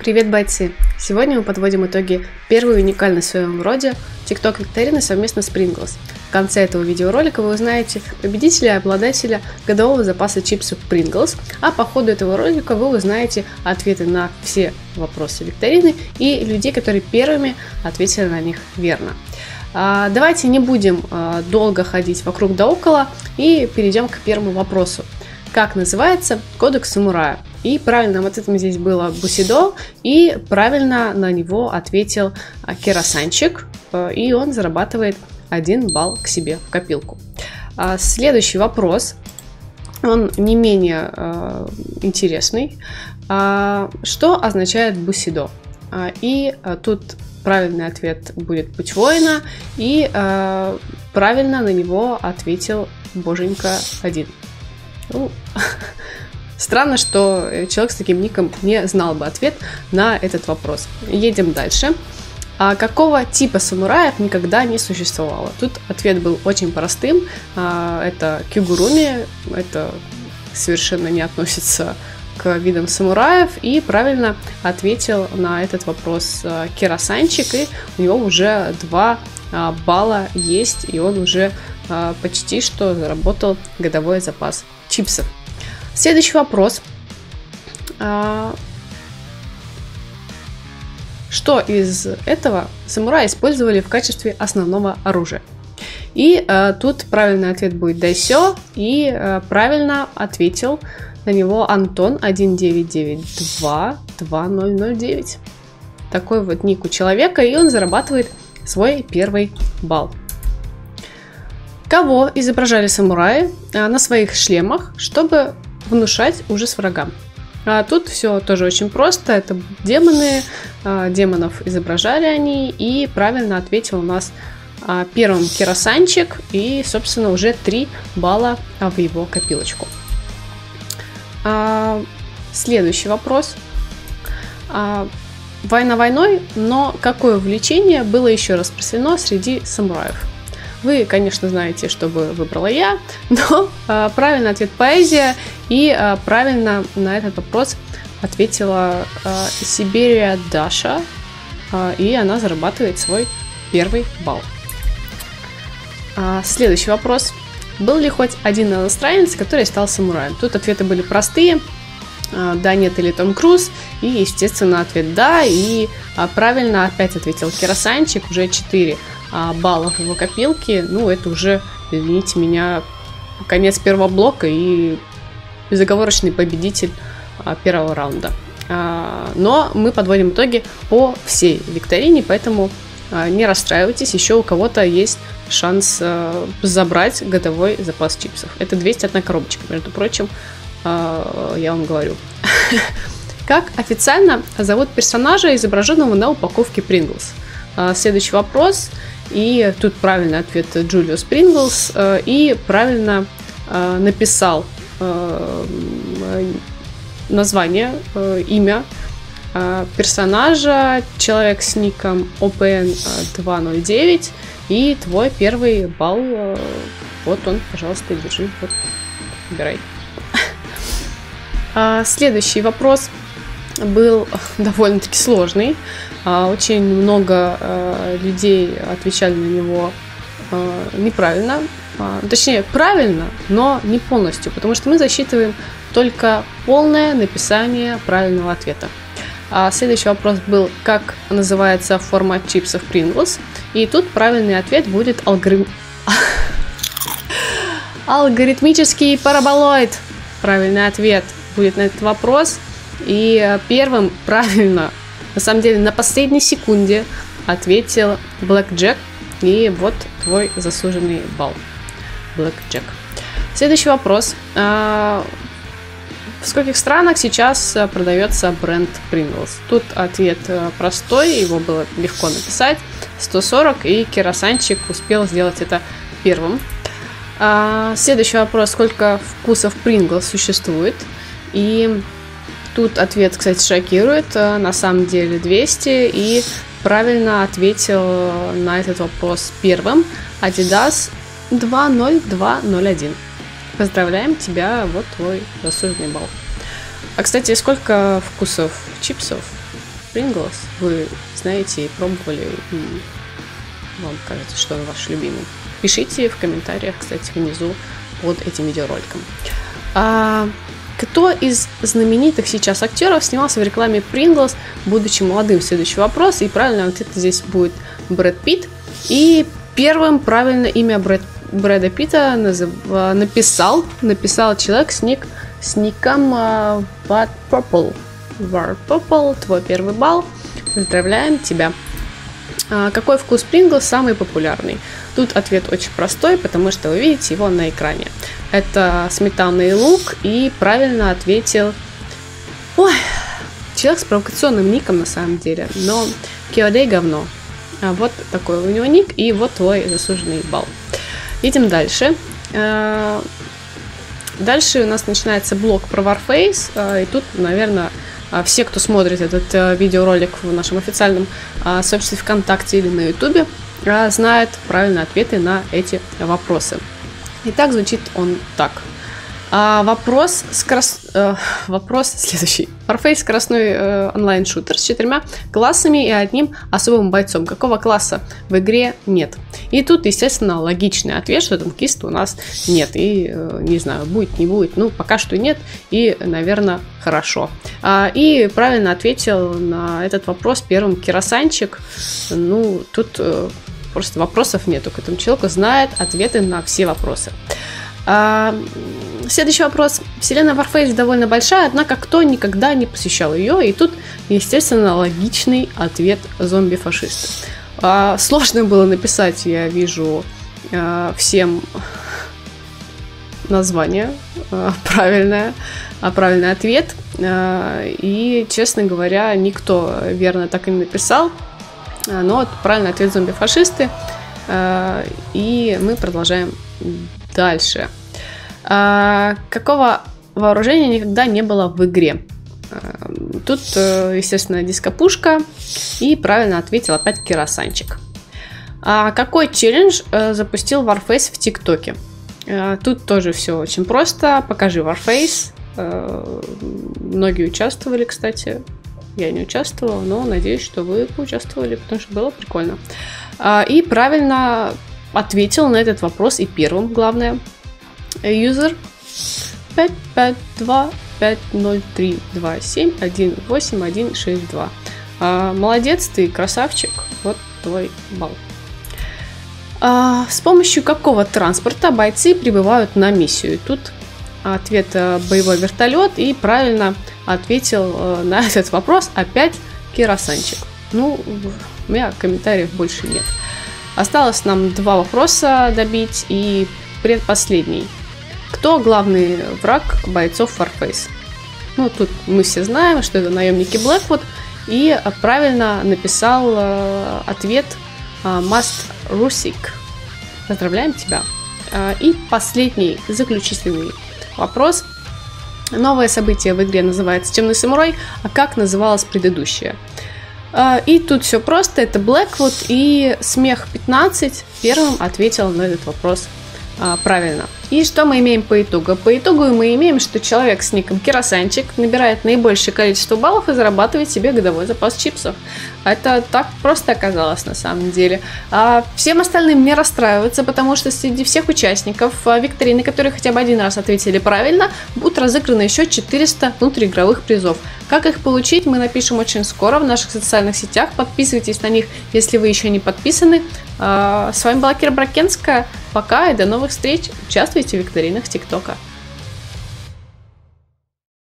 Привет, бойцы! Сегодня мы подводим итоги первой уникальной в своем роде TikTok викторины совместно с Pringles. В конце этого видеоролика вы узнаете победителя и обладателя годового запаса чипсов Pringles, а по ходу этого ролика вы узнаете ответы на все вопросы викторины и людей, которые первыми ответили на них верно. Давайте не будем долго ходить вокруг да около и перейдем к первому вопросу. Как называется кодекс самурая? И правильным ответом здесь было Бусидо, и правильно на него ответил Кирасанчик, и он зарабатывает 1 балл к себе в копилку. Следующий вопрос, он не менее интересный. Что означает Бусидо? И тут правильный ответ будет «Путь воина», и правильно на него ответил Боженька 1. Странно, что человек с таким ником не знал бы ответ на этот вопрос. Едем дальше. Какого типа самураев никогда не существовало? Тут ответ был очень простым. Это кигуруми. Это совершенно не относится к видам самураев. И правильно ответил на этот вопрос Кирасанчик. И у него уже 2 балла есть. И он уже почти что заработал годовой запас чипсов. Следующий вопрос. Что из этого самураи использовали в качестве основного оружия? И тут правильный ответ будет дайсё, и правильно ответил на него Антон 19922009. Такой вот ник у человека, и он зарабатывает свой первый балл. Кого изображали самураи на своих шлемах, чтобы внушать ужас врагам? Тут все тоже очень просто. Это демоны. Демонов изображали они. И правильно ответил у нас первым Кирасанчик. И, собственно, уже 3 балла в его копилочку. Следующий вопрос. Война войной, но какое увлечение было еще распространено среди самураев? Вы, конечно, знаете, что бы выбрала я, но правильный ответ поэзия, и правильно на этот вопрос ответила Сибирия Даша, и она зарабатывает свой первый балл. Следующий вопрос. Был ли хоть один иностранец, который стал самураем? Тут ответы были простые. Да, нет или Том Круз, и, естественно, ответ да, и правильно опять ответил Кирасанчик, уже 4 баллов в его копилке. Ну, это уже, извините меня, конец первого блока и безоговорочный победитель первого раунда. Но мы подводим итоги по всей викторине, поэтому не расстраивайтесь, еще у кого-то есть шанс забрать годовой запас чипсов. Это 201 коробочка, между прочим, я вам говорю. Как официально зовут персонажа, изображенного на упаковке Pringles? Следующий вопрос. И тут правильный ответ Джулиус Принглс. И правильно написал название, имя персонажа, человек с ником OPN209. И твой первый балл, вот он, пожалуйста, держи, вот, выбирай. Следующий вопрос был довольно-таки сложный. Очень много людей отвечали на него неправильно. Точнее, правильно, но не полностью, потому что мы засчитываем только полное написание правильного ответа. Следующий вопрос был, как называется форма чипсов Pringles. И тут правильный ответ будет алгоритмический параболоид. Правильный ответ будет на этот вопрос. И первым правильно, на самом деле на последней секунде, ответил Блэкджек. И вот твой заслуженный балл, Блэкджек. Следующий вопрос. В скольких странах сейчас продается бренд Pringles? Тут ответ простой, его было легко написать. 140, и Кирасанчик успел сделать это первым. Следующий вопрос. Сколько вкусов Pringles существует? И тут ответ, кстати, шокирует. На самом деле 200. И правильно ответил на этот вопрос первым Adidas 20201. Поздравляем тебя, вот твой заслуженный балл. А, кстати, сколько вкусов чипсов Pringles вы знаете и пробовали, и вам кажется, что он ваш любимый. Пишите в комментариях, кстати, внизу под этим видеороликом. Кто из знаменитых сейчас актеров снимался в рекламе Pringles, будучи молодым? Следующий вопрос. И правильный ответ здесь будет Брэд Питт. И первым правильное имя Брэда Питта написал человек с ником War Purple. Твой первый балл. Поздравляем тебя. Какой вкус Pringles самый популярный? Тут ответ очень простой, потому что вы видите его на экране. Это сметана и лук, и правильно ответил... человек с провокационным ником на самом деле, но Киодей говно. Вот такой у него ник, и вот твой заслуженный балл. Идем дальше. Дальше у нас начинается блок про Warface, и тут, наверное, все, кто смотрит этот видеоролик в нашем официальном сообществе ВКонтакте или на Ютубе, знают правильные ответы на эти вопросы. Итак, звучит он так. Вопрос следующий. Warface — скоростной онлайн-шутер с 4 классами и одним особым бойцом. Какого класса в игре нет? И тут, естественно, логичный ответ, что танкиста у нас нет. И, не знаю, будет, не будет. Ну, пока что нет. И, наверное, хорошо. И правильно ответил на этот вопрос первым Кирасанчик. Ну, тут просто вопросов нету к этому человеку. Знает ответы на все вопросы. Следующий вопрос. Вселенная Warface довольно большая, однако кто никогда не посещал ее? И тут, естественно, логичный ответ: зомби-фашисты. Сложно было написать, я вижу, всем название правильный ответ. И, честно говоря, никто верно так и не написал. Но правильный ответ — зомби-фашисты. И мы продолжаем дальше. Какого вооружения никогда не было в игре? Тут, естественно, дископушка. И правильно ответил опять Кирасанчик. Какой челлендж запустил Warface в ТикТоке? Тут тоже все очень просто. Покажи Warface. Многие участвовали, кстати. Я не участвовала, но надеюсь, что вы поучаствовали, потому что было прикольно. И правильно ответил на этот вопрос и первым, главное, юзер 552-503-27-18162. Молодец, ты красавчик, вот твой балл. С помощью какого транспорта бойцы прибывают на миссию? Тут ответ — боевой вертолет, и правильно ответил на этот вопрос опять Кирасанчик. Ну, у меня комментариев больше нет. Осталось нам 2 вопроса добить, и предпоследний. Кто главный враг бойцов Warface? Ну, тут мы все знаем, что это наемники Blackwood, и правильно написал ответ Маст Русик. Поздравляем тебя. И последний, заключительный вопрос. Новое событие в игре называется «Темный самурай», а как называлось предыдущее? И тут все просто, это Blackwood, и Смех 15 первым ответил на этот вопрос правильно. И что мы имеем по итогу? По итогу мы имеем, что человек с ником Кирасанчик набирает наибольшее количество баллов и зарабатывает себе годовой запас чипсов. Это так просто оказалось на самом деле. Всем остальным не расстраиваться, потому что среди всех участников викторины, которые хотя бы один раз ответили правильно, будут разыграны еще 400 внутриигровых призов. Как их получить, мы напишем очень скоро в наших социальных сетях. Подписывайтесь на них, если вы еще не подписаны. С вами была Кира Бракенская. Пока и до новых встреч. Участвуйте в викторинах ТикТока.